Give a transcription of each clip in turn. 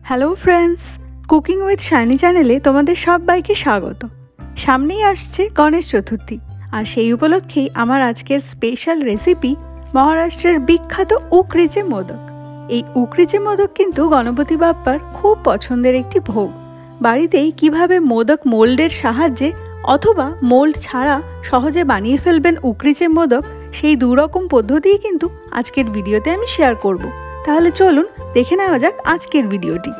Hello friends, cooking with Shiny চ্যানেলে তোমাদের সবাইকে স্বাগত। সামনেই আসছে গণেশ চতুর্থী, আর সেই উপলক্ষেই আমার আজকের স্পেশাল রেসিপি মহারাষ্ট্রের বিখ্যাত উকরিচে মোদক। এই উকরিচে মোদক কিন্তু গণপতি বাপ্পার খুব পছন্দের একটি ভোগ। বাড়িতেই কিভাবে মোদক মোল্ডের সাহায্যে অথবা মোল্ড ছাড়া সহজে বানিয়ে ফেলবেন উকরিচে মোদক, সেই দুরকম পদ্ধতিই কিন্তু আজকের ভিডিওতে আমি শেয়ার করব। তাহলে চলুন দেখে নেওয়া যাক আজকের ভিডিওটি।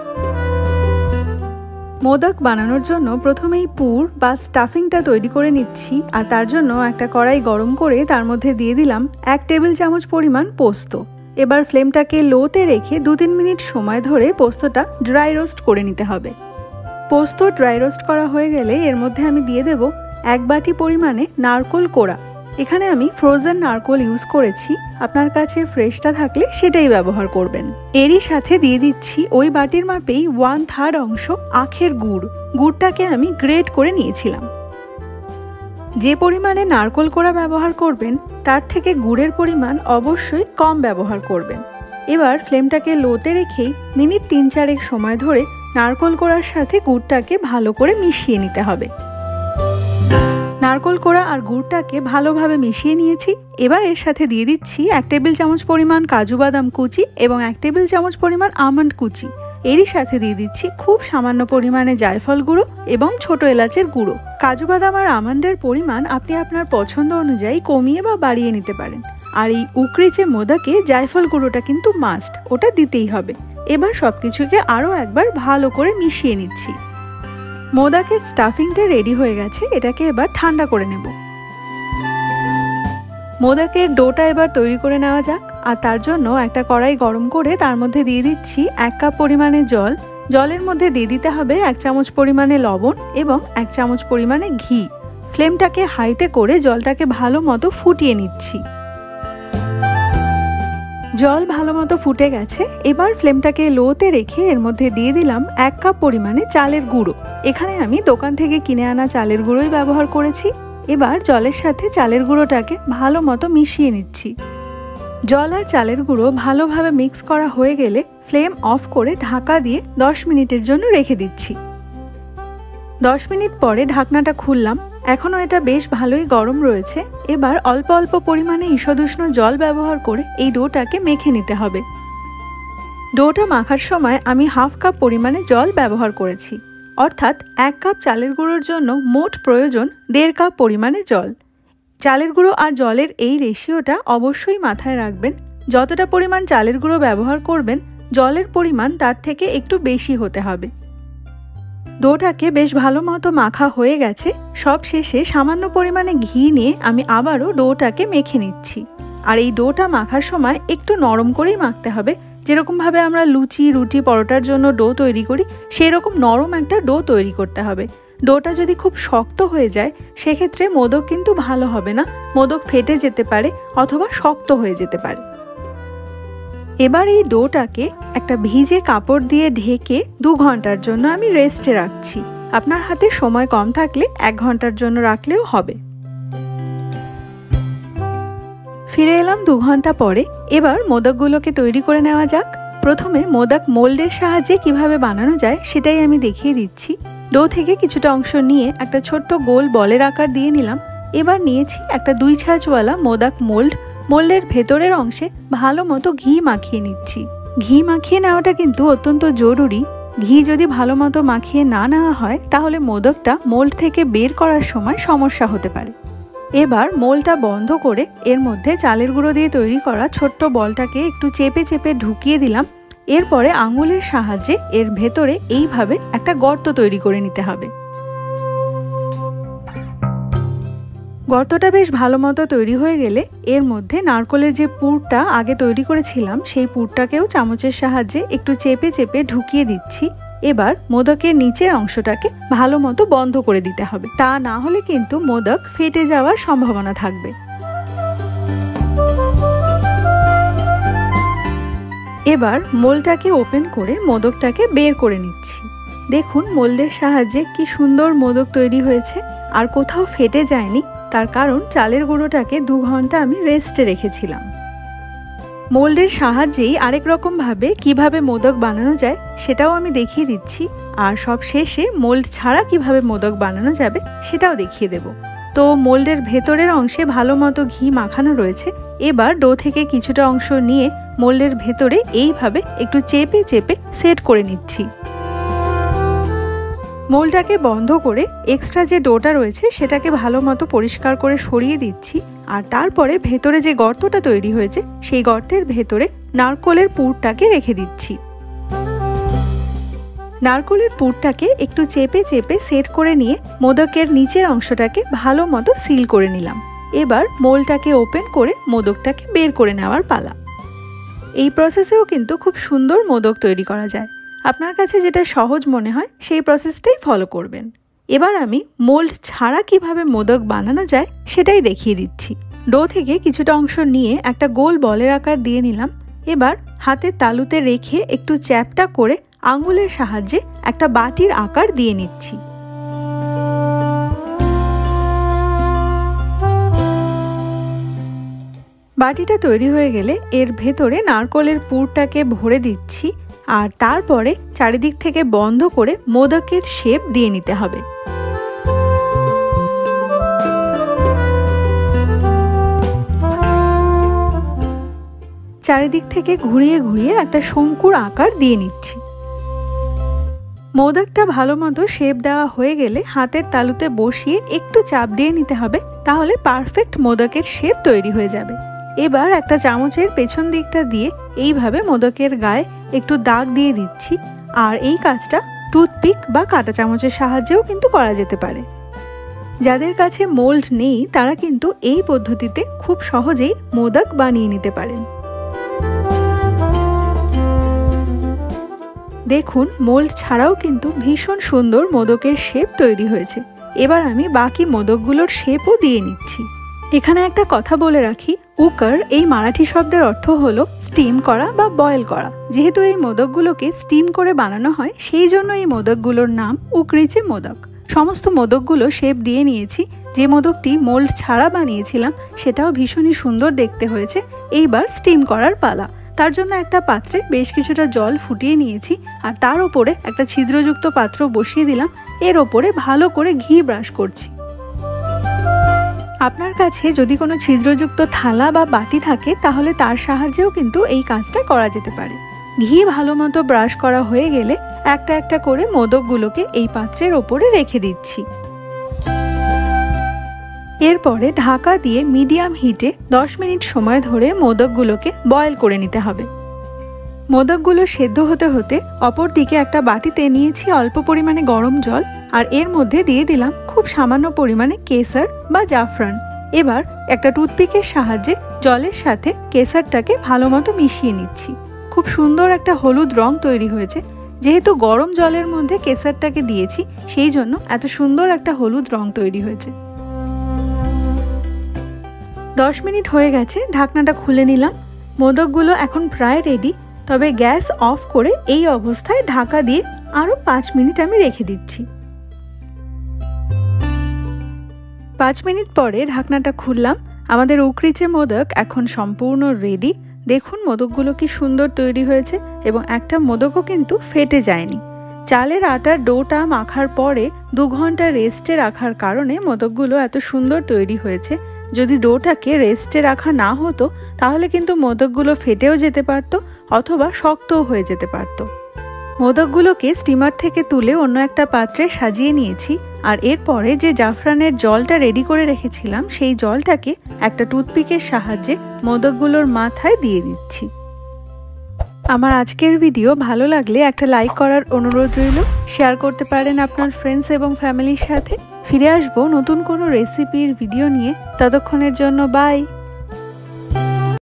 মোদক বানানোর জন্য প্রথমেই পুর বা স্টাফিংটা তৈরি করে নিচ্ছি, আর তার জন্য একটা কড়াই গরম করে তার মধ্যে দিয়ে দিলাম 1 টেবিল চামচ পরিমাণ পোস্ত। এবার ফ্লেমটাকে লোতে রেখে 2-3 মিনিট সময় ধরে পোস্তটা ড্রাই রোস্ট করে নিতে হবে। পোস্ত ড্রাই রোস্ট করা হয়ে গেলে এর মধ্যে আমি দিয়ে দেব 1 বাটি পরিমাণে নারকোল কোড়া। এখানে আমি ফ্রোজেন নারকোল ইউজ করেছি, আপনার কাছে ফ্রেশটা থাকলে সেটাই ব্যবহার করবেন। এরই সাথে দিয়ে দিচ্ছি ওই বাটির মাপেই 1/3 অংশ আখের গুড়। গুড়টাকে আমি গ্রেট করে নিয়েছিলাম। যে পরিমাণে নারকোল কোড়া ব্যবহার করবেন তার থেকে গুড়ের পরিমাণ অবশ্যই কম ব্যবহার করবেন। এবার ফ্লেমটাকে লোতে রেখেই মিনিট 3-4 সময় ধরে নারকোল কোড়ার সাথে গুড়টাকে ভালো করে মিশিয়ে নিতে হবে। নারকোল কোড়া আর গুড়টাকে ভালোভাবে মিশিয়ে নিয়েছি। এবার এর সাথে দিয়ে দিচ্ছি 1 টেবিল চামচ পরিমাণ কাজু বাদাম কুচি এবং 1 টেবিল চামচ পরিমাণ আমন্ড কুচি। এরই সাথে দিয়ে দিচ্ছি খুব সামান্য পরিমাণে জায়ফল গুঁড়ো এবং ছোট এলাচের গুঁড়ো। কাজু বাদাম আর আমন্ডের পরিমাণ আপনি আপনার পছন্দ অনুযায়ী কমিয়ে বা বাড়িয়ে নিতে পারেন। আর এই উকরিচে মোদকে জায়ফল গুঁড়োটা কিন্তু মাস্ট, ওটা দিতেই হবে। এবার সবকিছুকে আরও একবার ভালো করে মিশিয়ে নিচ্ছি। মোদকের স্টাফিংটা রেডি হয়ে গেছে, এটাকে এবার ঠান্ডা করে নেব। মোদকের ডোটা এবার তৈরি করে নেওয়া যাক। আর তার জন্য একটা কড়াই গরম করে তার মধ্যে দিয়ে দিচ্ছি 1 কাপ পরিমাণে জল। জলের মধ্যে দিয়ে দিতে হবে 1 চামচ পরিমাণে লবণ এবং 1 চামচ পরিমাণে ঘি। ফ্লেমটাকে হাইতে করে জলটাকে ভালো মতো ফুটিয়ে নিচ্ছি। জল ভালো মতো ফুটে গেছে। এবার ফ্লেমটাকে লোতে রেখে এর মধ্যে দিয়ে দিলাম 1 কাপ পরিমাণে চালের গুঁড়ো। এখানে আমি দোকান থেকে কিনে আনা চালের গুঁড়োই ব্যবহার করেছি। এবার জলের সাথে চালের গুঁড়োটাকে ভালো মতো মিশিয়ে নিচ্ছি। জল আর চালের গুঁড়ো ভালোভাবে মিক্স করা হয়ে গেলে ফ্লেম অফ করে ঢাকা দিয়ে 10 মিনিটের জন্য রেখে দিচ্ছি। 10 মিনিট পরে ঢাকনাটা খুললাম। এখনও এটা বেশ ভালোই গরম রয়েছে। এবার অল্প অল্প পরিমাণে ঈষদুষ্ণ জল ব্যবহার করে এই ডোটাকে মেখে নিতে হবে। ডোটা মাখার সময় আমি 1/2 কাপ পরিমাণে জল ব্যবহার করেছি, অর্থাৎ 1 কাপ চালের গুঁড়োর জন্য মোট প্রয়োজন 1.5 কাপ পরিমাণে জল। চালের গুঁড়ো আর জলের এই রেশিওটা অবশ্যই মাথায় রাখবেন। যতটা পরিমাণ চালের গুঁড়ো ব্যবহার করবেন জলের পরিমাণ তার থেকে একটু বেশি হতে হবে। ডোটাকে বেশ ভালো মতো মাখা হয়ে গেছে। সব শেষে সামান্য পরিমাণে ঘি নিয়ে আমি আবারও ডোটাকে মেখে নিচ্ছি। আর এই ডোটা মাখার সময় একটু নরম করেই মাখতে হবে। যেরকমভাবে আমরা লুচি, রুটি, পরোটার জন্য ডো তৈরি করি সেই রকম নরম একটা ডো তৈরি করতে হবে। ডোটা যদি খুব শক্ত হয়ে যায় সেক্ষেত্রে মোদক কিন্তু ভালো হবে না, মোদক ফেটে যেতে পারে অথবা শক্ত হয়ে যেতে পারে। এবার এই ডোটাকে একটা ভিজে কাপড় দিয়ে ঢেকে 2 ঘন্টার জন্য আমি রেস্টে রাখছি। আপনার হাতে সময় কম থাকলে 1 ঘন্টার জন্য রাখলেও হবে। ফিরে এলাম 2 ঘন্টা পরে। এবার মোদকগুলোকে তৈরি করে নেওয়া যাক। প্রথমে মোদক মোল্ডের সাহায্যে কিভাবে বানানো যায় সেটাই আমি দেখিয়ে দিচ্ছি। ডো থেকে কিছুটা অংশ নিয়ে একটা ছোট্ট গোল বলের আকার দিয়ে নিলাম। এবার নিয়েছি একটা 2 ছাঁচওয়ালা মোদক মোল্ড। মোল্ডের ভেতরের অংশে ভালো মতো ঘি মাখিয়ে নিচ্ছি। ঘি মাখিয়ে নেওয়াটা কিন্তু অত্যন্ত জরুরি। ঘি যদি ভালো মতো মাখিয়ে না নেওয়া হয় তাহলে মোদকটা মোল্ড থেকে বের করার সময় সমস্যা হতে পারে। এবার মোল্ডটা বন্ধ করে এর মধ্যে চালের গুঁড়ো দিয়ে তৈরি করা ছোট্ট বলটাকে একটু চেপে চেপে ঢুকিয়ে দিলাম। এরপরে আঙুলের সাহায্যে এর ভেতরে এইভাবে একটা গর্ত তৈরি করে নিতে হবে। গর্তটা বেশ ভালো মতো তৈরি হয়ে গেলে এর মধ্যে নারকোলের যে পুরটা আগে তৈরি করেছিলাম সেই পুরটাকেও চামচের সাহায্যে একটু চেপে চেপে ঢুকিয়ে দিচ্ছি। এবার মোদকের নিচের অংশটাকে ভালো মতো বন্ধ করে দিতে হবে, তা না হলে কিন্তু মোদক ফেটে যাওয়ার সম্ভাবনা থাকবে। এবার মোল্ডটাকে ওপেন করে মোদকটাকে বের করে নিচ্ছি। দেখুন মোল্ডের সাহায্যে কি সুন্দর মোদক তৈরি হয়েছে, আর কোথাও ফেটে যায়নি। তার কারণ চালের গুঁড়োটাকে 2 ঘন্টা আমি রেস্টে রেখেছিলাম। মোল্ডের সাহায্যেই আরেক রকম ভাবে কিভাবে মোদক বানানো যায় সেটাও আমি দেখিয়ে দিচ্ছি, আর সব শেষে মোল্ড ছাড়া কিভাবে মোদক বানানো যাবে সেটাও দেখিয়ে দেব। তো মোল্ডের ভেতরের অংশে ভালো মতো ঘি মাখানো রয়েছে। এবার ডো থেকে কিছুটা অংশ নিয়ে মোল্ডের ভেতরে এইভাবে একটু চেপে চেপে সেট করে নিচ্ছি। মোল্ডটাকে বন্ধ করে এক্সট্রা যে ডোটা রয়েছে সেটাকে ভালো মতো পরিষ্কার করে সরিয়ে দিচ্ছি, আর তারপরে ভেতরে যে গর্তটা তৈরি হয়েছে সেই গর্তের ভেতরে নারকোলের পুরটাকে রেখে দিচ্ছি। নারকোলের পুরটাকে একটু চেপে চেপে সেট করে নিয়ে মোদকের নিচের অংশটাকে ভালো মতো সিল করে নিলাম। এবার মোল্ডটাকে ওপেন করে মোদকটাকে বের করে নেওয়ার পালা। এই প্রসেসেও কিন্তু খুব সুন্দর মোদক তৈরি করা যায়। আপনার কাছে যেটা সহজ মনে হয় সেই প্রসেসটাই ফলো করবেন। এবার আমি মোল্ড ছাড়া কিভাবে মোদক বানানো যায় সেটাই দেখিয়ে দিচ্ছি। ডো থেকে কিছুটা অংশ নিয়ে একটা গোল বলের আকার দিয়ে নিলাম। এবার হাতের তালুতে রেখে একটু চ্যাপটা করে আঙুলের সাহায্যে একটা বাটির আকার দিয়ে নিচ্ছি। বাটিটা তৈরি হয়ে গেলে এর ভেতরে নারকোলের পুরটাকে ভরে দিচ্ছি, আর তারপরে চারিদিক থেকে বন্ধ করে মোদকের শেপ দিয়ে নিতে হবে। চারিদিক থেকে ঘুরিয়ে ঘুরিয়ে একটা শঙ্কুর আকার দিয়ে নিচ্ছি। মোদকটা ভালো মতো শেপ দেওয়া হয়ে গেলে হাতের তালুতে বসিয়ে একটু চাপ দিয়ে নিতে হবে, তাহলে পারফেক্ট মোদকের শেপ তৈরি হয়ে যাবে। এবার একটা চামচের পেছন দিকটা দিয়ে এইভাবে মোদকের গায়ে একটু দাগ দিয়ে দিচ্ছি, আর এই কাজটা টুথপিক বা কাঁটা চামচের সাহায্যেও কিন্তু করা যেতে পারে। যাদের কাছে মোল্ড নেই তারা কিন্তু এই পদ্ধতিতে খুব সহজেই মোদক বানিয়ে নিতে পারেন। দেখুন মোল্ড ছাড়াও কিন্তু ভীষণ সুন্দর মোদকের শেপ তৈরি হয়েছে। এবার আমি বাকি মোদকগুলোর শেপও দিয়ে নিচ্ছি। এখানে একটা কথা বলে রাখি, কুকার এই মারাঠি শব্দের অর্থ হলো স্টিম করা বা বয়েল করা। যেহেতু এই মোদকগুলোকে স্টিম করে বানানো হয় সেই জন্য এই মোদকগুলোর নাম উকরিচে মোদক। সমস্ত মোদকগুলো শেপ দিয়ে নিয়েছি। যে মোদকটি মোল্ড ছাড়া বানিয়েছিলাম সেটাও ভীষণই সুন্দর দেখতে হয়েছে। এইবার স্টিম করার পালা। তার জন্য একটা পাত্রে বেশ কিছুটা জল ফুটিয়ে নিয়েছি, আর তার উপরে একটা ছিদ্রযুক্ত পাত্র বসিয়ে দিলাম। এর ওপরে ভালো করে ঘি ব্রাশ করছি। আপনার কাছে যদি কোনো ছিদ্রযুক্ত থালা বা বাটি থাকে তাহলে তার সাহায্যেও কিন্তু এই কাজটা করা যেতে পারে। ঘি ভালো মতো ব্রাশ করা হয়ে গেলে একটা একটা করে মোদকগুলোকে এই পাত্রের ওপরে রেখে দিচ্ছি। এরপরে ঢাকা দিয়ে মিডিয়াম হিটে 10 মিনিট সময় ধরে মোদকগুলোকে বয়েল করে নিতে হবে। মোদকগুলো সেদ্ধ হতে হতে অপর দিকে একটা বাটিতে নিয়েছি অল্প পরিমাণে গরম জল, আর এর মধ্যে দিয়ে দিলাম খুব সামান্য পরিমাণে কেশর বা জাফরান। এবার একটা টুথপিকের সাহায্যে জলের সাথে কেশরটাকে ভালো মতো মিশিয়ে নিচ্ছি। খুব সুন্দর একটা হলুদ রং তৈরি হয়েছে। যেহেতু গরম জলের মধ্যে কেশরটাকে দিয়েছি সেই জন্য এত সুন্দর একটা হলুদ রং তৈরি হয়েছে। 10 মিনিট হয়ে গেছে, ঢাকনাটা খুলে নিলাম। মোদকগুলো এখন প্রায় রেডি, তবে গ্যাস অফ করে এই অবস্থায় ঢাকা দিয়ে আরও 5 মিনিট আমি রেখে দিচ্ছি। 5 মিনিট পরে ঢাকনাটা খুললাম। আমাদের উকরিচে মোদক এখন সম্পূর্ণ রেডি। দেখুন মোদকগুলো কি সুন্দর তৈরি হয়েছে, এবং একটা মোদকও কিন্তু ফেটে যায়নি। চালের আটার ডোটা মাখার পরে 2 ঘন্টা রেস্টে রাখার কারণে মোদকগুলো এত সুন্দর তৈরি হয়েছে। যদি ডোটাকে রেস্টে রাখা না হতো তাহলে কিন্তু মোদকগুলো ফেটেও যেতে পারত, অথবা শক্তও হয়ে যেতে পারত। মোদকগুলোকে স্টিমার থেকে তুলে অন্য একটা পাত্রে সাজিয়ে নিয়েছি, আর এরপরে যে জাফরানের জলটা রেডি করে রেখেছিলাম সেই জলটাকে একটা টুথপিকের সাহায্যে মোদকগুলোর মাথায় দিয়ে দিচ্ছি। আমার আজকের ভিডিও ভালো লাগলে একটা লাইক করার অনুরোধ রইল। শেয়ার করতে পারেন আপনার ফ্রেন্ডস এবং ফ্যামিলির সাথে। ফিরে আসবো নতুন কোনো রেসিপির ভিডিও নিয়ে। ততক্ষণের জন্য বাই।